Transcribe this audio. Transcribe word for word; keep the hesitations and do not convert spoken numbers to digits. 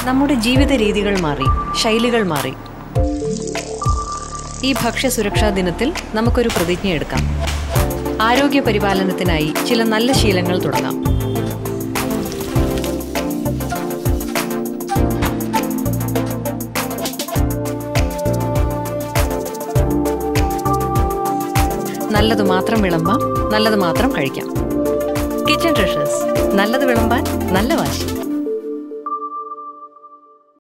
നമ്മുടെ ജീവിത രീതികൾ മാറി, ശൈലികൾ മാറി. ഈ ഭക്ഷ്യ സുരക്ഷാ ദിനത്തിൽ നമുക്കൊരു പ്രതിജ്ഞ എടുക്കാം. ആരോഗ്യ പരിപാലനത്തിനായി ചില നല്ല ശീലങ്ങൾ തുടങ്ങാം. നല്ലത് മാത്രം വിളമ്പാം, നല്ലത് മാത്രം കഴിക്കാം. കിച്ചൺ ട്രഷേഴ്സ്, നല്ലത് വിളമ്പാൻ നല്ല വാശി.